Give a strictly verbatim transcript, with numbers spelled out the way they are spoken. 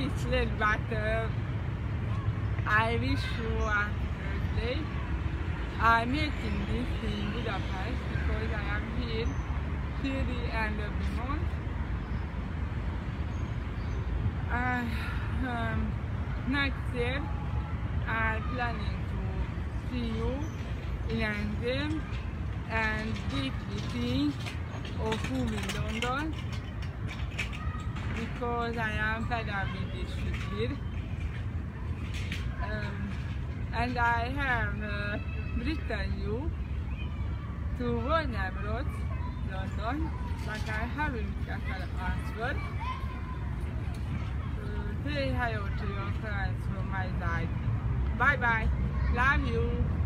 speechless, but uh, I wish you a birthday. I'm making this in Budapest because I am here till the end of the month. Uh, um, next year, I'm planning to see you in England and deeply think of moving London because I am fed up with this shit here. Um, and I have uh, written you to Warner Bros. London, but I haven't got an answer. Uh, say hello to your friends from my side. Bye bye. Love you.